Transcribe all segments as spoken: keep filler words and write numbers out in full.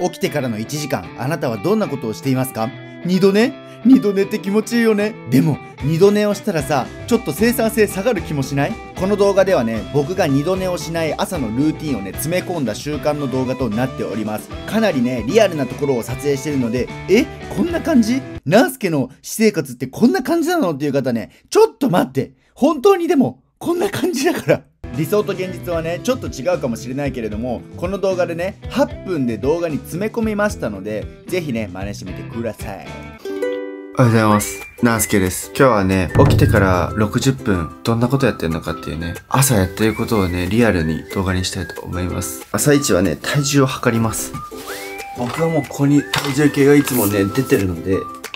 起きてからのいちじかん、あなたはどんなことをしていますか？二度寝二度寝って気持ちいいよね。でも二度寝をしたらさ、ちょっと生産性下がる気もしない？この動画ではね、僕が二度寝をしない朝のルーティンをね、詰め込んだ習慣の動画となっております。かなりね、リアルなところを撮影してるので、えこんな感じ？ナースケの私生活ってこんな感じなのっていう方ね、ちょっと待って、本当にでもこんな感じだから。理想と現実はね、ちょっと違うかもしれないけれども、この動画でね、はっぷんで動画に詰め込みましたので、ぜひね、真似してみてください。 おはようございます。ナースケです。今日はね、起きてからろくじゅっぷん、どんなことやってるのかっていうね、朝やってることをね、リアルに動画にしたいと思います。朝一はね、体重を測ります。僕はもうここに体重計がいつもね、出てるので、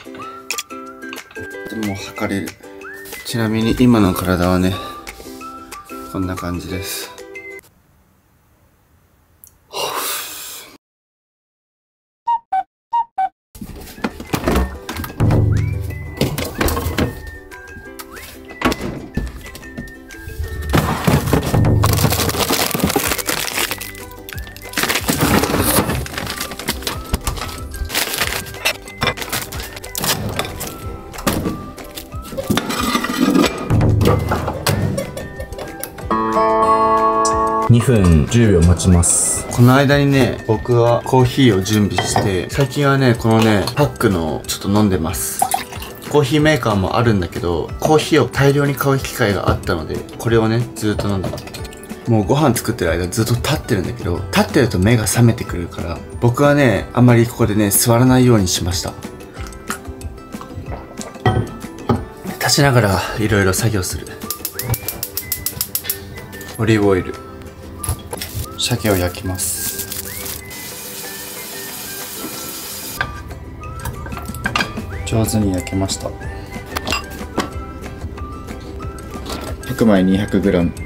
でも測れる。ちなみに今の体はね、こんな感じです。 にふんじゅうびょう待ちます。 この間にね、僕はコーヒーを準備して、最近はね、このね、パックのちょっと飲んでます。コーヒーメーカーもあるんだけど、コーヒーを大量に買う機会があったので、これをね、ずっと飲んでます。もうご飯作ってる間ずっと立ってるんだけど、立ってると目が覚めてくるから、僕はね、あんまりここでね、座らないようにしました。立ちながらいろいろ作業する。オリーブオイル。鮭を焼きます。上手に焼けました。白米 にひゃくグラム。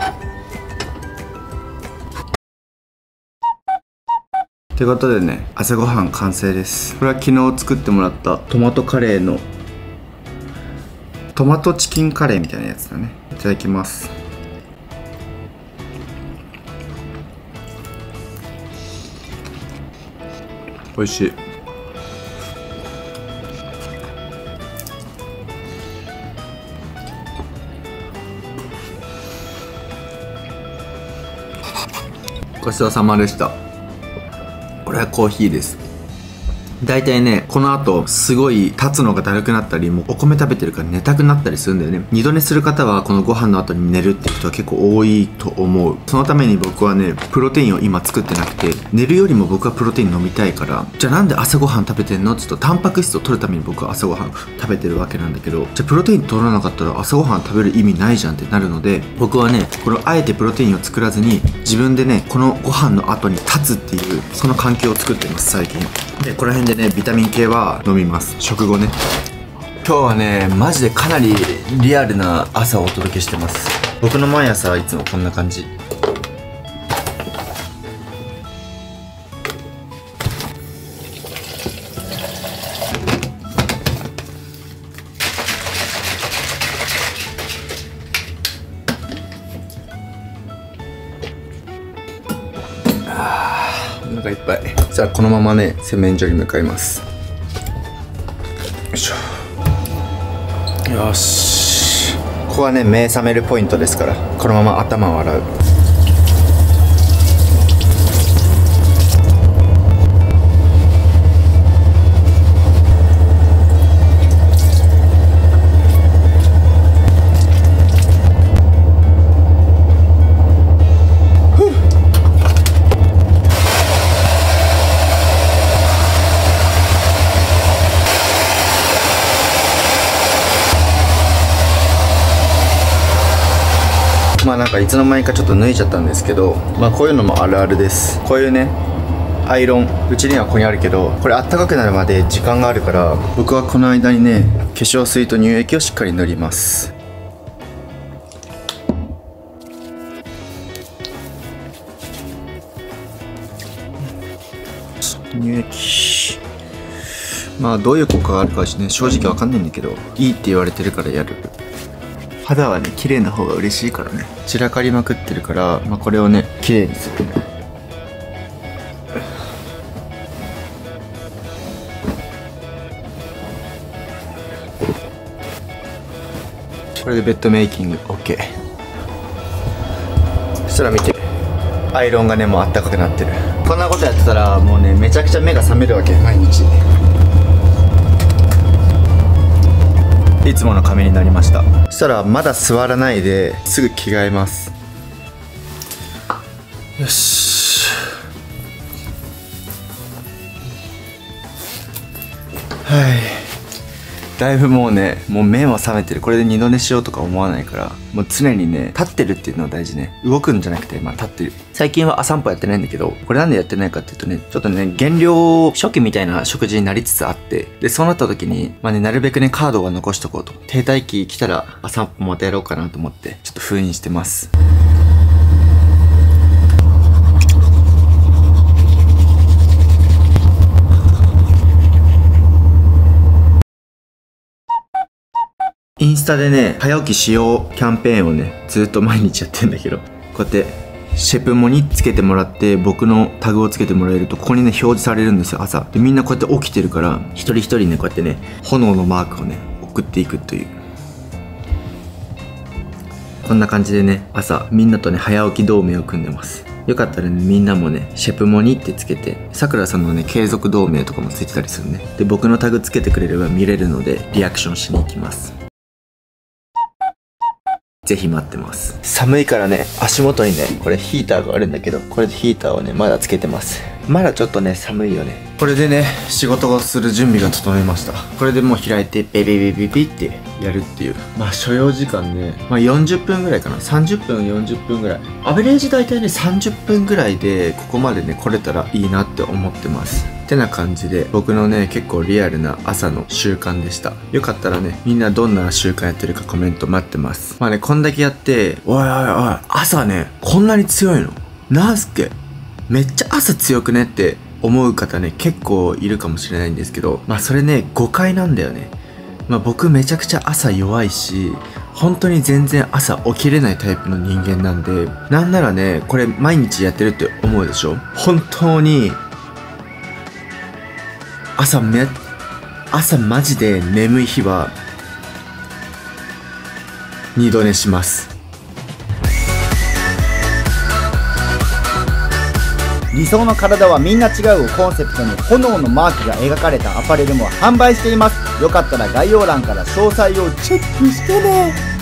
ってことでね、朝ごはん完成です。これは昨日作ってもらったトマトカレーのトマトチキンカレーみたいなやつだね。いただきます。美味しい。ごちそうさまでした。これはコーヒーです。大体ね、この後すごい立つのがだるくなったり、もうお米食べてるから寝たくなったりするんだよね。二度寝する方はこのご飯の後に寝るっていう人は結構多いと思う。そのために僕はね、プロテインを今作ってなくて、寝るよりも僕はプロテイン飲みたいから、じゃあなんで朝ごはん食べてんのって言うと、タンパク質を取るために僕は朝ごはん食べてるわけなんだけど、じゃあプロテイン取らなかったら朝ごはん食べる意味ないじゃんってなるので、僕はね、これあえてプロテインを作らずに自分でね、このご飯の後に立つっていうその環境を作ってます最近で。この辺でね、ビタミン系は飲みます。食後ね。今日はね、マジでかなりリアルな朝をお届けしてます。僕の毎朝はいつもこんな感じ。あー、お腹いっぱい。じゃあこのままね、洗面所に向かいます。よいしょ。よし。ここはね、目覚めるポイントですから、このまま頭を洗う。まあなんかいつの間にかちょっと脱いじゃったんですけど、まあこういうのもあるあるです。こういうね、アイロン、うちにはここにあるけど、これあったかくなるまで時間があるから、僕はこの間にね、化粧水と乳液をしっかり塗ります。乳液、まあどういう効果があるかはね、正直わかんないんだけど、いいって言われてるからやる。肌はね、綺麗な方が嬉しいからね。散らかりまくってるから、まあ、これをね、綺麗にする。 これでベッドメイキング OK。 そしたら見て、アイロンがねもうあったかくなってる。こんなことやってたらもうねめちゃくちゃ目が覚めるわけ、毎日。いつもの髪になりました。そしたらまだ座らないですぐ着替えます。よし、はい。だいぶもうね、もう目も覚めてる。これで二度寝しようとか思わないから、もう常にね、立ってるっていうのは大事ね。動くんじゃなくて、まあ立ってる。最近は朝散歩やってないんだけど、これなんでやってないかっていうとね、ちょっとね、減量初期みたいな食事になりつつあって、で、そうなった時に、まあね、なるべくね、カードは残しとこうと。停滞期来たら、朝散歩またやろうかなと思って、ちょっと封印してます。インスタでね、早起きしようキャンペーンをね、ずっと毎日やってんだけど、こうやって、シェプモにつけてもらって、僕のタグをつけてもらえると、ここにね、表示されるんですよ、朝。で、みんなこうやって起きてるから、一人一人ね、こうやってね、炎のマークをね、送っていくという。こんな感じでね、朝、みんなとね、早起き同盟を組んでます。よかったらね、みんなもね、シェプモニってつけて、さくらさんのね、継続同盟とかもついてたりするね。で、僕のタグつけてくれれば見れるので、リアクションしに行きます。ぜひ待ってます。寒いからね、足元にね、これヒーターがあるんだけど、これでヒーターをね、まだつけてます。まだちょっとね、寒いよね。これでね、仕事をする準備が整いました。これでもう開いて、ベビビビビってやるっていう。まあ、所要時間ね、まあよんじゅっぷんぐらいかな。さんじゅっぷん、よんじゅっぷんぐらい。アベレージ大体ね、さんじゅっぷんぐらいで、ここまでね、来れたらいいなって思ってます。ってな感じで、僕のね、結構リアルな朝の習慣でした。よかったらね、みんなどんな習慣やってるかコメント待ってます。まあね、こんだけやって、おいおいおい、朝ね、こんなに強いのなんすっけ、めっちゃ朝強くねって思う方ね、結構いるかもしれないんですけど、まあそれね、誤解なんだよね。まあ僕めちゃくちゃ朝弱いし、本当に全然朝起きれないタイプの人間なんで、なんならね、これ毎日やってるって思うでしょ。本当に、朝め、朝マジで眠い日は、二度寝します。 理想の体はみんな違うをコンセプトに炎のマークが描かれたアパレルも販売しています。よかったら概要欄から詳細をチェックしてね。